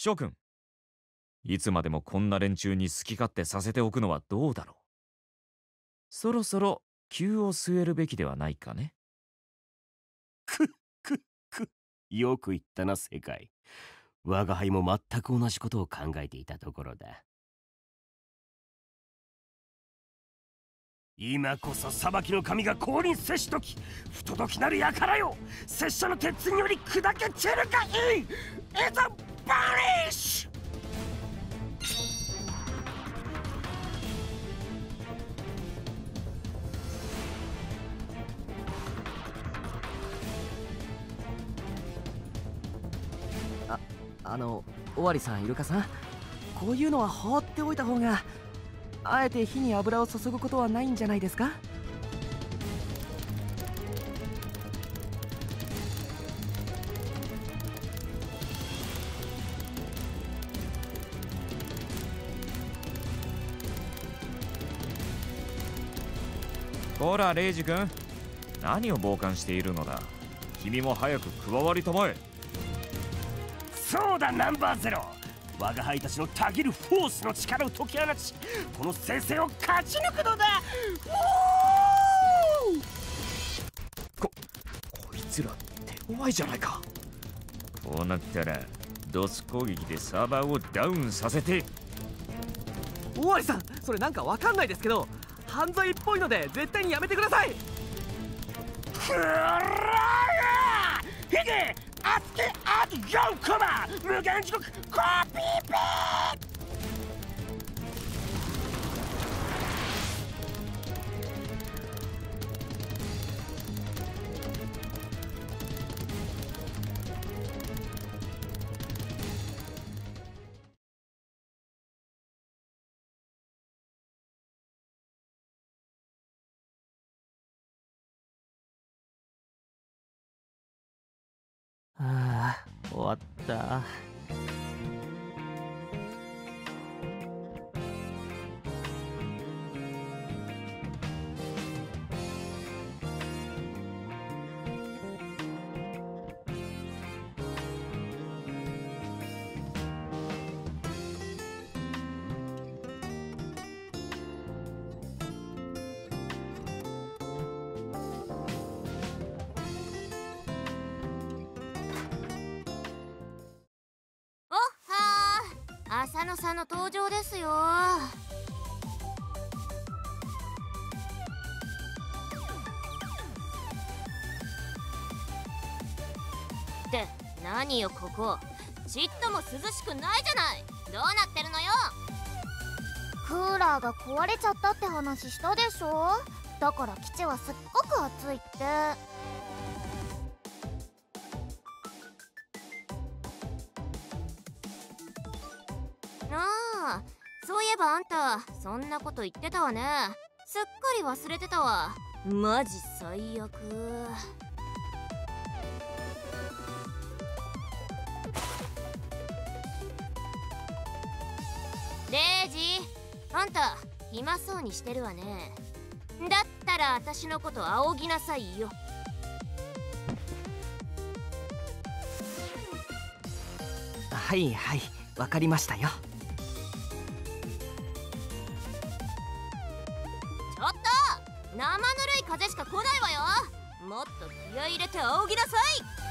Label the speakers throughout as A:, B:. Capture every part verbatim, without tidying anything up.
A: 諸君、いつまでもこんな連中に好き勝手させておくのはどうだろう。そろそろ急を据えるべきではないかね。
B: くっくっくっ、よく言ったな世界。我が輩も全く同じことを考えていたところだ。今こそ裁きの神が降臨せしとき、不届きなる輩よ、拙者の鉄により砕け散るがいい。いざバニッシュ。
C: あ、あの、尾張さん、イルカさん、こういうのは放っておいた方が、あえて火に油を注ぐことはないんじゃないですか？
A: ほらレイジ君、何を傍観しているのだ。君も早く加わりたまえ。
B: そうだナンバーゼロ、我が輩たちのたぎるフォースの力を解き放ち、この聖戦を勝ち抜くのだ。
A: ここいつら手強いじゃないか。こうなったらドス攻撃でサーバーをダウンさせて。
C: 尾張さん、それなんかわかんないですけど、犯罪っぽいので絶対にやめてください。
B: くらーヒゲあつけあとよんコマ無限地獄コピーペー。
C: ああ、終わった。
D: 浅野さんの登場ですよ。って何よここ、ちっとも涼しくないじゃない。どうなってるのよ。
E: クーラーが壊れちゃったって話したでしょ。だから基地はすっごく暑いって。
D: ああ、そういえばあんたそんなこと言ってたわね。すっかり忘れてたわ。マジ最悪。レイジ、あんた暇そうにしてるわね。だったら私のこと仰ぎなさいよ。
C: はいはい、わかりましたよ。
D: ちょっと生ぬるい風しか来ないわよ。もっと気合い入れて仰ぎなさい。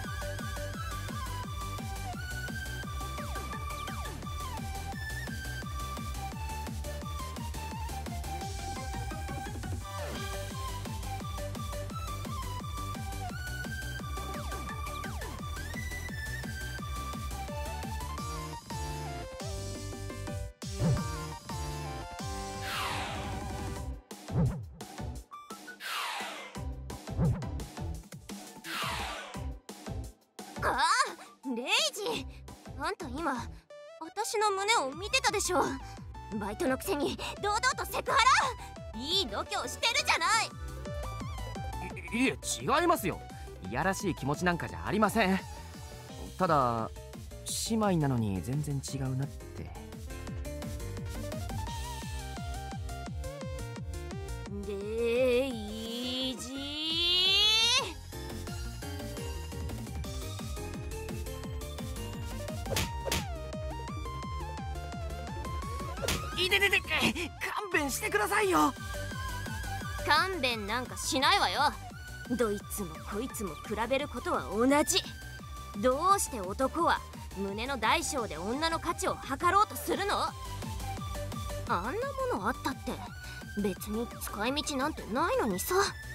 D: ああ、レイジ、あんた今私の胸を見てたでしょ。バイトのくせに堂々とセクハラ。いい度胸してるじゃない。
C: いいえ、違いますよ。いやらしい気持ちなんかじゃありません。ただ姉妹なのに全然違うなって。
D: レイジ、
C: ださいよ。
D: 勘弁なんかしないわよ。どいつもこいつも比べることは同じ。どうして男は胸の大小で女の価値を測ろうとするの？あんなものあったって別に使い道なんてないのにさ。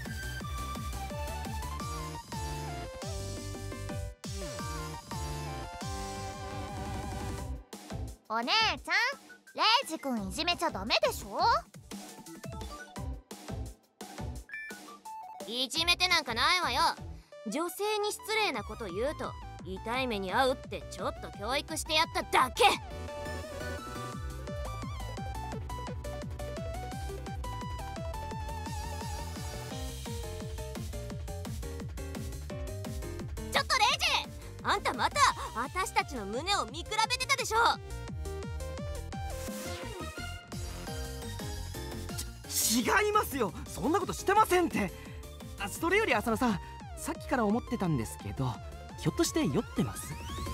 E: お姉ちゃん、レイジ君いじめちゃダメでしょ。
D: いじめてなんかないわよ。女性に失礼なこと言うと痛い目に遭うってちょっと教育してやっただけ。ちょっとレイジ、あんたまた私たちの胸を見比べてたでしょ。
C: 違いますよ、そんなことしてませんって。あ、それより浅野さん、さっきから思ってたんですけど、ひょっとして酔ってます？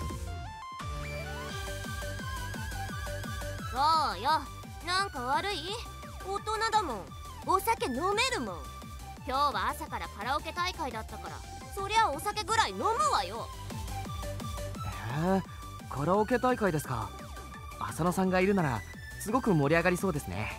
D: そうよ、なんか悪い？大人だもん、お酒飲めるもん。今日は朝からカラオケ大会だったから、そりゃお酒ぐらい飲むわよ。
C: へえ、カラオケ大会ですか。浅野さんがいるならすごく盛り上がりそうですね。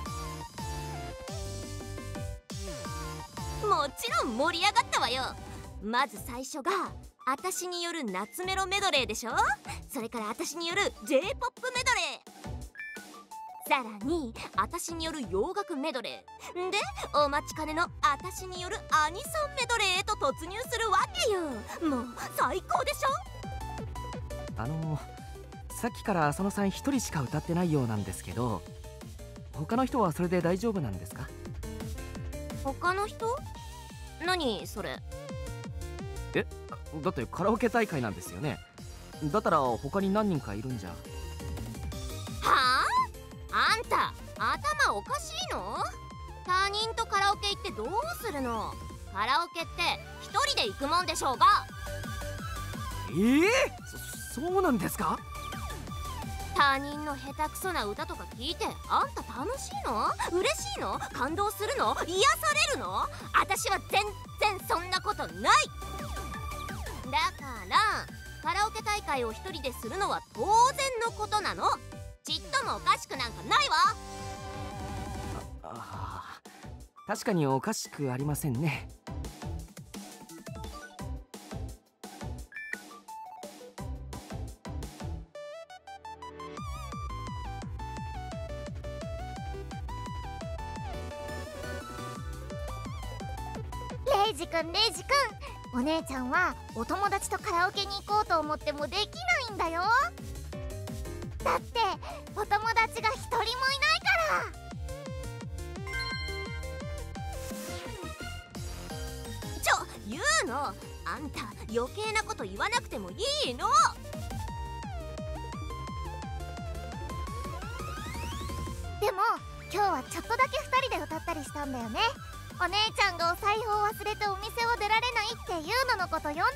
D: もちろん盛り上がったわよ。まず最初が私による夏メロメドレーでしょ。それから私による ジェイポップ メドレー、さらに私による洋楽メドレーで、お待ちかねの私によるアニソンメドレーへと突入するわけよ。もう最高でしょ。
C: あのさっきから浅野さん一人しか歌ってないようなんですけど、他の人はそれで大丈夫なんですか？
D: 他の人？何それ？
C: え、だってカラオケ大会なんですよね。だったら他に何人かいるんじゃ。
D: はあ？あんた頭おかしいの？他人とカラオケ行ってどうするの？カラオケって一人で行くもんでしょうが。
C: ええー、そ、そうなんですか？
D: 他人の下手くそな歌とか聞いてあんた楽しいの？嬉しいの？感動するの？癒されるの？私は全然そんなことない。だからカラオケ大会を一人でするのは当然のことなの。ちっともおかしくなんかないわ。
C: ああ、確かにおかしくありませんね。
E: レイジ君、レイジ君、お姉ちゃんはお友達とカラオケに行こうと思ってもできないんだよ。だってお友達が一人もいないから。
D: ちょ、言うの？あんた余計なこと言わなくてもいいの。
E: でも今日はちょっとだけふたりで歌ったりしたんだよね。お姉ちゃんがお財布を忘れてお店を出られないっていうののこと呼んだから。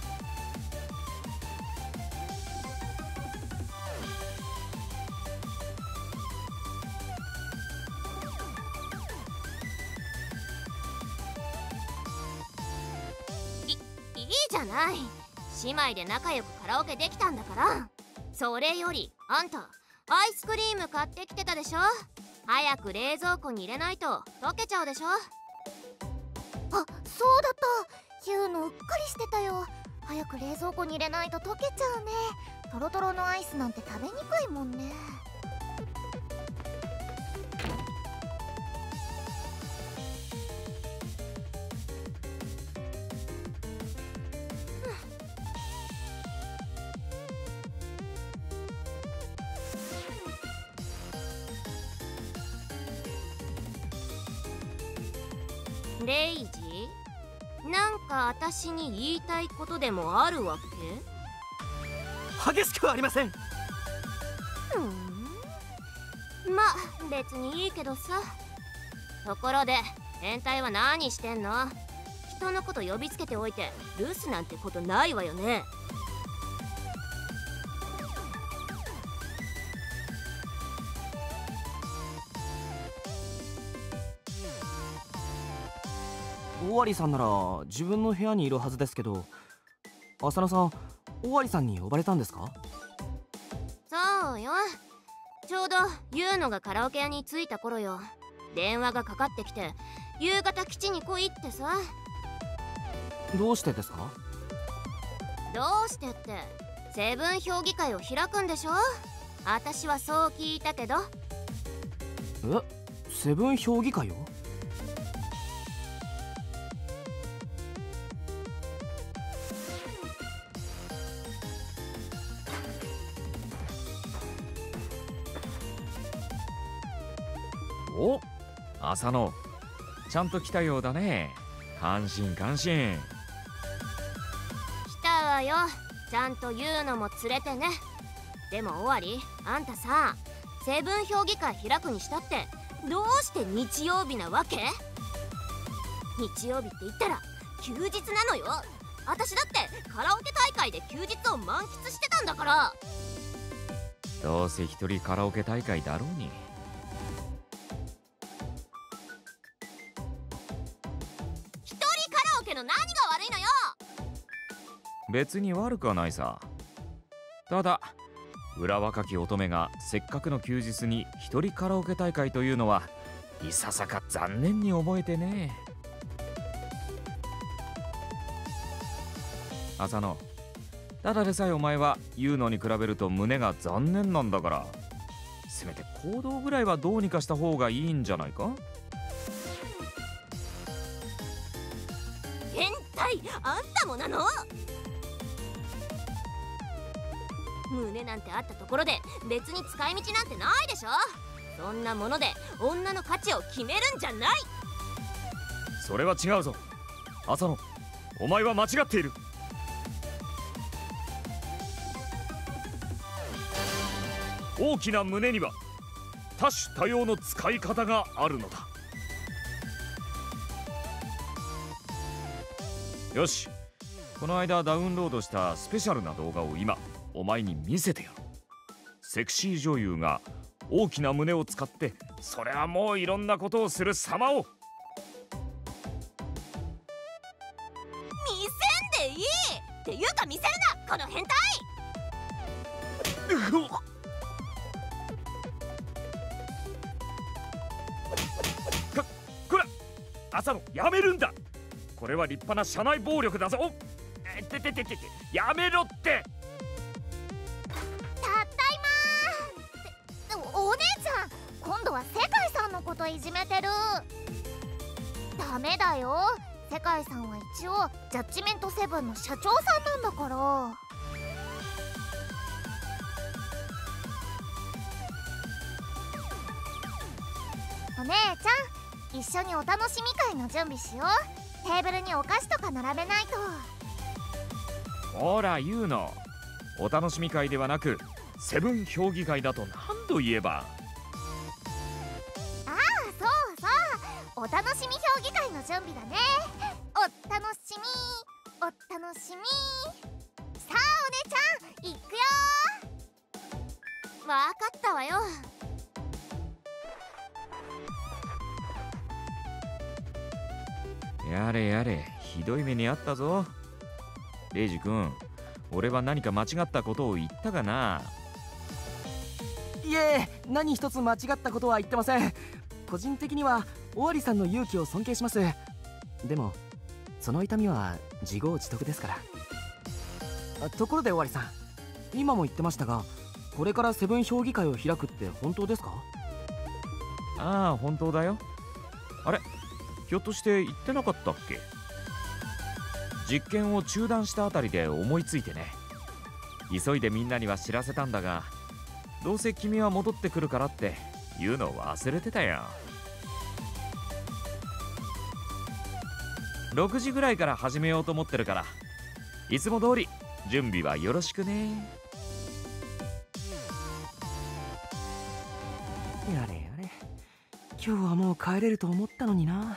D: い、いいじゃない。姉妹で仲良くカラオケできたんだから。それよりあんたアイスクリーム買ってきてたでしょ。早く冷蔵庫に入れないと溶けちゃうでしょ。
E: あ、そうだった。言うのうっかりしてたよ。早く冷蔵庫に入れないと溶けちゃうね。トロトロのアイスなんて食べにくいもんね。
D: レイジ、なんか私に言いたいことでもあるわけ？
C: 激しくはありません。
D: ふん、まあ別にいいけどさ。ところで変態は何してんの？人のこと呼びつけておいて留守なんてことないわよね。
C: 尾張さんなら自分の部屋にいるはずですけど、浅野さん、尾張さんに呼ばれたんですか？
D: そうよ、ちょうどユーノがカラオケ屋に着いた頃よ。電話がかかってきて、夕方基地に来いってさ。
C: どうしてですか？
D: どうしてって、セブン評議会を開くんでしょ。私はそう聞いたけど。
C: え、セブン評議会を？
A: お、浅野、ちゃんと来たようだね。感心感心。
D: 来たわよ、ちゃんとユーノも連れてね。でも尾張、あんたさ、セブン評議会開くにしたってどうして日曜日なわけ？日曜日って言ったら休日なのよ。私だってカラオケ大会で休日を満喫してたんだから。
A: どうせ一人カラオケ大会だろうに。
D: 一人カラオケの何が悪いのよ。
A: 別に悪くはないさ。ただ裏若き乙女がせっかくの休日に一人カラオケ大会というのはいささか残念に思えてね。浅野、ただでさえお前は言うのに比べると胸が残念なんだから、せめて行動ぐらいはどうにかした方がいいんじゃないか？
D: 変態、あんたもなの？胸なんてあったところで別に使い道なんてないでしょ。そんなもので女の価値を決めるんじゃない。
A: それは違うぞ浅野、お前は間違っている。大きな胸には多種多様の使い方があるのだ。よし、この間ダウンロードしたスペシャルな動画を今お前に見せてやる。セクシー女優が大きな胸を使ってそれはもういろんなことをする様を。
D: 見せんでいいっていうか見せるな、この変態。
A: か、こら浅野、やめるんだ。これは立派な社内暴力だぞ。えててててて、やめろって。
E: たったいまー。お、お姉ちゃん、今度は世界さんのこといじめてる。ダメだよ、世界さんは一応ジャッジメントセブンの社長さんなんだから。お姉ちゃん、一緒にお楽しみ会の準備しよう。テーブルにお菓子とか並べないと。
A: ほら言うの、お楽しみ会ではなくセブン評議会だと何度言えば。
E: ああ、そうそう、お楽しみ評議会の準備だね。お楽しみ、お楽しみ。さあお姉ちゃん、いくよ。
D: わかったわよ。
A: やれやれ、ひどい目にあったぞ。レイジ君、俺は何か間違ったことを言ったかな？
C: いえ、何一つ間違ったことは言ってません。個人的には尾張さんの勇気を尊敬します。でもその痛みは自業自得ですから。あ、ところで尾張さん、今も言ってましたが、これからセブン評議会を開くって本当ですか？
A: ああ、本当だよ。あれ、ひょっとして言ってなかったっけ？実験を中断したあたりで思いついてね。急いでみんなには知らせたんだが、どうせ君は戻ってくるからって言うのを忘れてたよ。ろくじぐらいから始めようと思ってるから、いつも通り準備はよろしくね。
C: やれやれ、今日はもう帰れると思ったのにな。